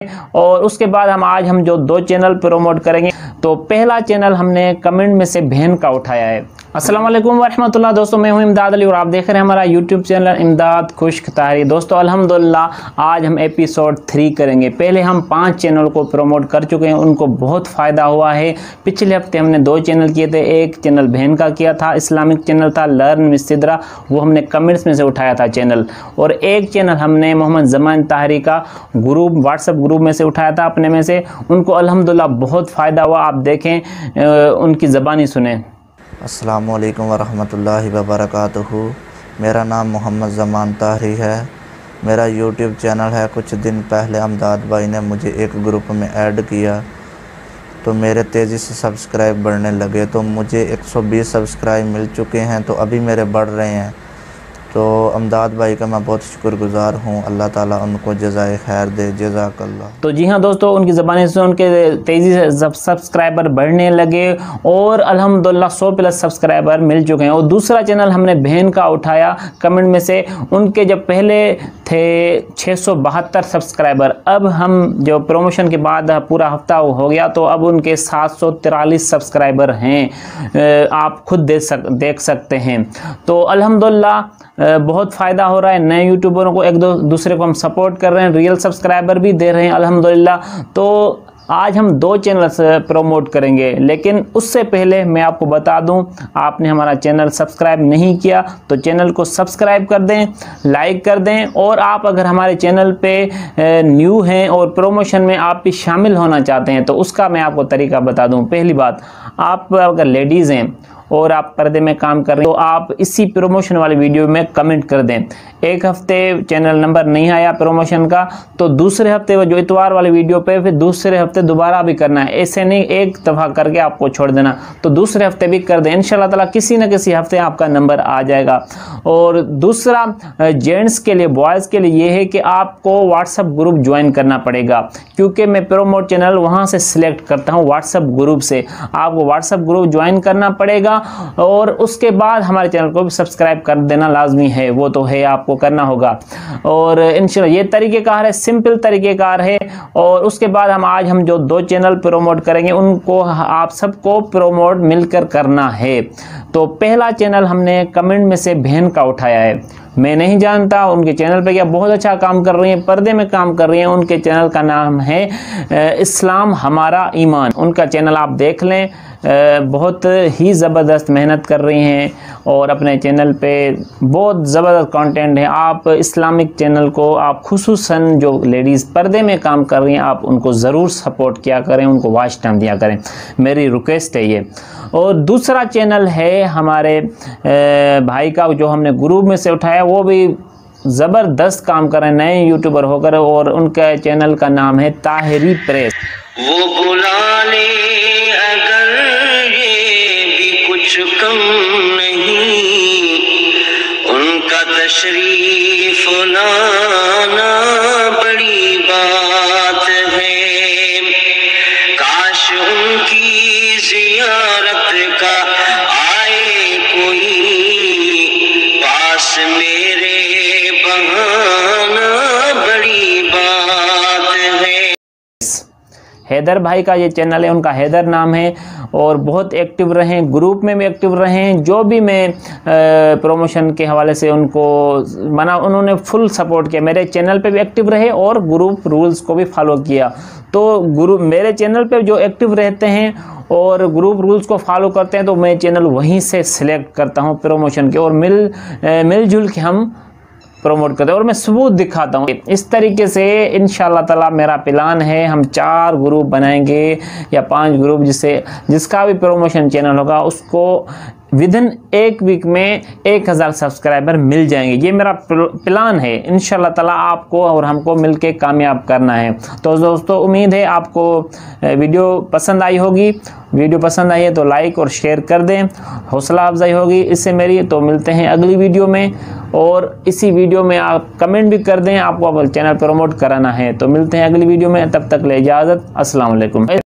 और उसके बाद आज हम जो दो चैनल प्रमोट करेंगे। तो पहला चैनल हमने कमेंट में से बहन का उठाया है। अस्सलाम वालेकुम वरहमतुल्लाह। दोस्तों मैं हूं इमदाद अली और आप देख रहे हैं हमारा यूट्यूब चैनल इमदाद खुश्क ताहरी। दोस्तों अल्हम्दुलिल्लाह आज हम एपिसोड 3 करेंगे। पहले हम 5 चैनल को प्रमोट कर चुके हैं, उनको बहुत फ़ायदा हुआ है। पिछले हफ्ते हमने 2 चैनल किए थे। एक चैनल बहन का किया था, इस्लामिक चैनल था लर्न विद सिद्रा, वो हमने कमेंट्स में से उठाया था चैनल। और एक चैनल हमने मोहम्मद ज़मान ताहरी का ग्रुप व्हाट्सएप ग्रुप में से उठाया था अपने में से। उनको अल्हम्दुलिल्लाह बहुत फ़ायदा हुआ। आप देखें, उनकी ज़बानी सुने। अस्सलामु अलैकुम वरहमतुल्लाहि वबरकातुहू। मेरा नाम मोहम्मद ज़मान ताहरी है। मेरा यूट्यूब चैनल है। कुछ दिन पहले अमदाद भाई ने मुझे एक ग्रुप में ऐड किया तो मेरे तेज़ी से सब्सक्राइब बढ़ने लगे। तो मुझे 120 सब्सक्राइब मिल चुके हैं, तो अभी मेरे बढ़ रहे हैं। तो अमदाद भाई का मैं बहुत शुक्रगुज़ार हूँ। अल्लाह ताला उनको जज़ाए खैर दे, जज़ाकल्लाह। तो जी हाँ दोस्तों, उनकी ज़बानी से उनके तेज़ी से सब्सक्राइबर बढ़ने लगे और अल्हम्दुलिल्लाह 100+ सब्सक्राइबर मिल चुके हैं। और दूसरा चैनल हमने बहन का उठाया कमेंट में से। उनके जब पहले थे 672 सब्सक्राइबर, अब हम जो प्रमोशन के बाद पूरा हफ्ता हो गया तो अब उनके 743 सब्सक्राइबर हैं। आप खुद देख सकते हैं। तो अल्हम्दुलिल्लाह बहुत फ़ायदा हो रहा है। नए यूट्यूबरों को एक दूसरे को हम सपोर्ट कर रहे हैं, रियल सब्सक्राइबर भी दे रहे हैं अल्हम्दुलिल्लाह। तो आज हम 2 चैनल प्रमोट करेंगे, लेकिन उससे पहले मैं आपको बता दूं, आपने हमारा चैनल सब्सक्राइब नहीं किया तो चैनल को सब्सक्राइब कर दें, लाइक कर दें। और आप अगर हमारे चैनल पे न्यू हैं और प्रमोशन में आप भी शामिल होना चाहते हैं तो उसका मैं आपको तरीका बता दूं। पहली बात, आप अगर लेडीज़ हैं और आप पर्दे में काम कर रहे हैं तो आप इसी प्रमोशन वाली वीडियो में कमेंट कर दें। एक हफ्ते चैनल नंबर नहीं आया प्रमोशन का तो दूसरे हफ्ते वो जो इतवार वाली वीडियो पे फिर दूसरे हफ्ते दोबारा भी करना है। ऐसे नहीं एक दफ़ा करके आपको छोड़ देना, तो दूसरे हफ्ते भी कर दें। इंशाल्लाह ताला किसी न किसी हफ्ते आपका नंबर आ जाएगा। और दूसरा जेंट्स के लिए, बॉयज़ के लिए ये है कि आपको व्हाट्सएप ग्रुप ज्वाइन करना पड़ेगा, क्योंकि मैं प्रमोट चैनल वहाँ से सिलेक्ट करता हूँ व्हाट्सएप ग्रुप से। आपको व्हाट्सएप ग्रुप ज्वाइन करना पड़ेगा और उसके बाद हमारे चैनल को भी सब्सक्राइब कर देना लाजमी है, वो तो है, आपको करना होगा। और इंशाल्लाह ये तरीक़ेकार है, सिंपल तरीक़ेकार है। और उसके बाद आज हम जो 2 चैनल प्रमोट करेंगे उनको आप सबको प्रमोट मिलकर करना है। तो पहला चैनल हमने कमेंट में से बहन का उठाया है। मैं नहीं जानता उनके चैनल पे क्या बहुत अच्छा काम कर रही हैं, पर्दे में काम कर रही हैं। उनके चैनल का नाम है इस्लाम हमारा ईमान। उनका चैनल आप देख लें, बहुत ही ज़बरदस्त मेहनत कर रही हैं और अपने चैनल पे बहुत ज़बरदस्त कंटेंट है। आप इस्लामिक चैनल को, आप खुसूसन जो लेडीज़ पर्दे में काम कर रही हैं, आप उनको ज़रूर सपोर्ट किया करें, उनको वॉच टाइम दिया करें, मेरी रिक्वेस्ट है ये। और दूसरा चैनल है हमारे भाई का जो हमने ग्रुप में से उठाया, वो भी ज़बरदस्त काम कर रहे हैं, नए यूट्यूबर होकर। और उनका चैनल का नाम है ताहरी प्रेस। वो बुला ले अगर ये भी कुछ कम नहीं, उनका तशरीफ लाना बड़ी बात है। काश उनकी जियारत का आए कोई पास मेरे, बहाना बड़ी बात है। हैदर भाई का ये चैनल है, उनका हैदर नाम है। और बहुत एक्टिव रहें, ग्रुप में भी एक्टिव रहें। जो भी मैं प्रमोशन के हवाले से उनको उन्होंने फुल सपोर्ट किया। मेरे चैनल पे भी एक्टिव रहे और ग्रुप रूल्स को भी फॉलो किया। तो ग्रुप मेरे चैनल पे जो एक्टिव रहते हैं और ग्रुप रूल्स को फॉलो करते हैं तो मैं चैनल वहीं से सिलेक्ट करता हूँ प्रमोशन के, और मिलजुल के हम प्रमोट करते हैं और मैं सबूत दिखाता हूँ। इस तरीके से इंशाल्लाह ताला मेरा प्लान है, हम 4 ग्रुप बनाएंगे या 5 ग्रुप, जिसका भी प्रमोशन चैनल होगा उसको विदिन 1 वीक में 1000 सब्सक्राइबर मिल जाएंगे। ये मेरा प्लान है। इंशाल्लाह ताला आपको और हमको मिलके कामयाब करना है। तो दोस्तों उम्मीद है आपको वीडियो पसंद आई होगी। वीडियो पसंद आई है तो लाइक और शेयर कर दें, हौसला अफजाई होगी इससे मेरी। तो मिलते हैं अगली वीडियो में, और इसी वीडियो में आप कमेंट भी कर दें, आपको अपना चैनल प्रमोट कराना है। तो मिलते हैं अगली वीडियो में, तब तक ले इजाज़त। अस्सलाम वालेकुम।